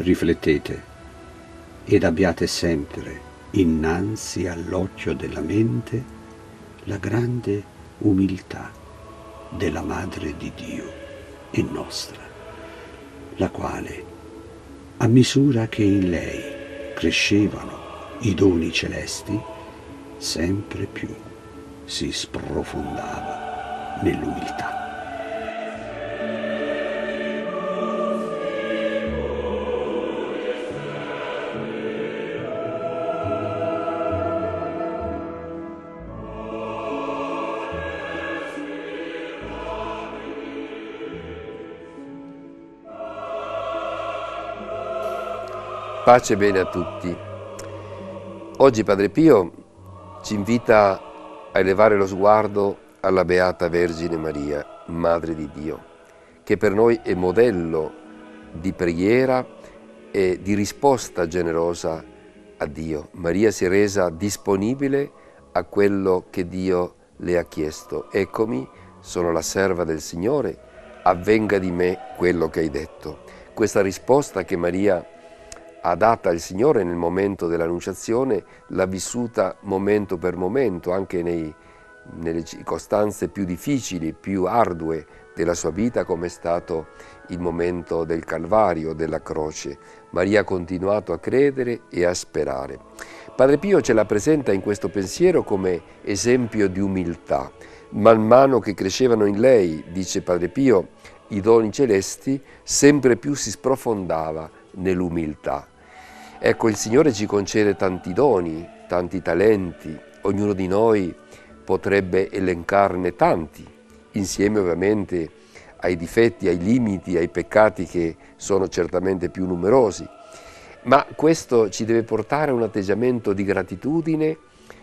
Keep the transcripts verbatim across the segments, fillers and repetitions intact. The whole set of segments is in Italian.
Riflettete ed abbiate sempre innanzi all'occhio della mente la grande umiltà della Madre di Dio e nostra, la quale, a misura che in lei crescevano i doni celesti, sempre più si sprofondava nell'umiltà. Pace e bene a tutti. Oggi Padre Pio ci invita a elevare lo sguardo alla Beata Vergine Maria, Madre di Dio, che per noi è modello di preghiera e di risposta generosa a Dio. Maria si è resa disponibile a quello che Dio le ha chiesto. Eccomi, sono la serva del Signore, avvenga di me quello che hai detto. Questa risposta che Maria ha data al Signore nel momento dell'Annunciazione, l'ha vissuta momento per momento, anche nei, nelle circostanze più difficili, più ardue della sua vita, come è stato il momento del Calvario, della croce. Maria ha continuato a credere e a sperare. Padre Pio ce la presenta in questo pensiero come esempio di umiltà. Man mano che crescevano in lei, dice Padre Pio, i doni celesti, sempre più si sprofondava nell'umiltà. Ecco, il Signore ci concede tanti doni, tanti talenti, ognuno di noi potrebbe elencarne tanti, insieme ovviamente ai difetti, ai limiti, ai peccati che sono certamente più numerosi. Ma questo ci deve portare a un atteggiamento di gratitudine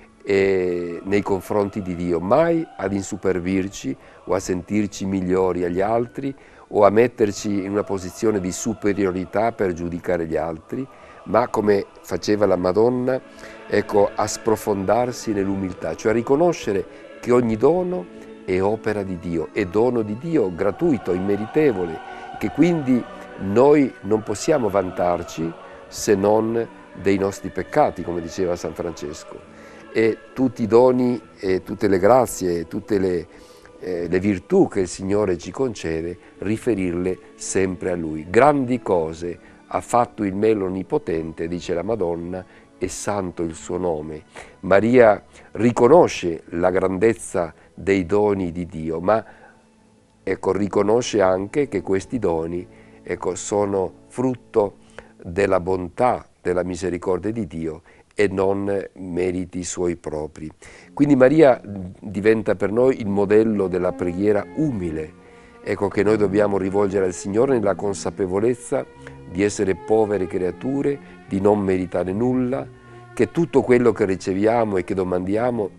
eh, nei confronti di Dio, mai ad insupervirci o a sentirci migliori agli altri o a metterci in una posizione di superiorità per giudicare gli altri, ma come faceva la Madonna, ecco, a sprofondarsi nell'umiltà, cioè a riconoscere che ogni dono è opera di Dio, è dono di Dio, gratuito, immeritevole, che quindi noi non possiamo vantarci se non dei nostri peccati, come diceva San Francesco. E tutti i doni, e tutte le grazie, tutte le, eh, le virtù che il Signore ci concede, riferirle sempre a Lui. Grandi cose ha fatto in me l'Onnipotente, dice la Madonna, e santo il suo nome. Maria riconosce la grandezza dei doni di Dio, ma ecco, riconosce anche che questi doni ecco, sono frutto della bontà, della misericordia di Dio e non meriti suoi propri. Quindi Maria diventa per noi il modello della preghiera umile, ecco che noi dobbiamo rivolgere al Signore nella consapevolezza di essere povere creature, di non meritare nulla, che tutto quello che riceviamo e che domandiamo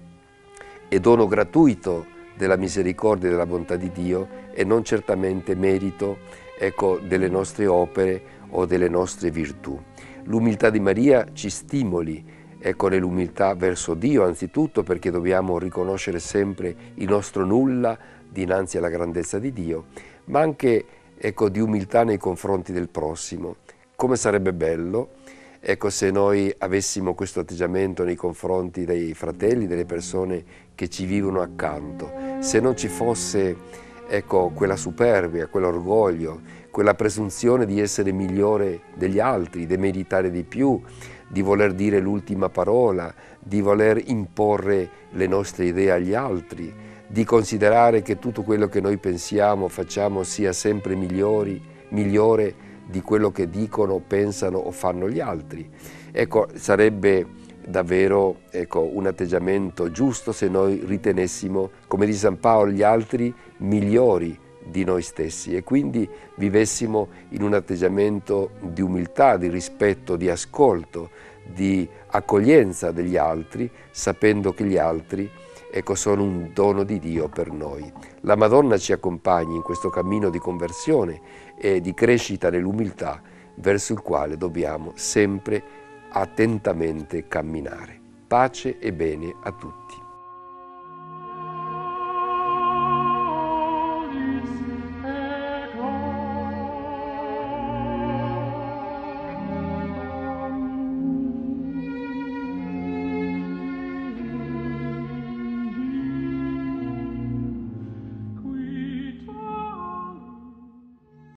è dono gratuito della misericordia e della bontà di Dio e non certamente merito ecco, delle nostre opere o delle nostre virtù. L'umiltà di Maria ci stimoli ecco, nell'umiltà verso Dio, anzitutto perché dobbiamo riconoscere sempre il nostro nulla dinanzi alla grandezza di Dio, ma anche ecco, di umiltà nei confronti del prossimo. Come sarebbe bello ecco, se noi avessimo questo atteggiamento nei confronti dei fratelli, delle persone che ci vivono accanto, se non ci fosse ecco, quella superbia, quell'orgoglio, quella presunzione di essere migliore degli altri, di meritare di più, di voler dire l'ultima parola, di voler imporre le nostre idee agli altri, di considerare che tutto quello che noi pensiamo, facciamo sia sempre migliori, migliore di quello che dicono, pensano o fanno gli altri. Ecco, sarebbe davvero ecco, un atteggiamento giusto se noi ritenessimo, come dice San Paolo, gli altri migliori di noi stessi e quindi vivessimo in un atteggiamento di umiltà, di rispetto, di ascolto, di accoglienza degli altri, sapendo che gli altri ecco, sono un dono di Dio per noi. La Madonna ci accompagni in questo cammino di conversione e di crescita nell'umiltà verso il quale dobbiamo sempre attentamente camminare. Pace e bene a tutti.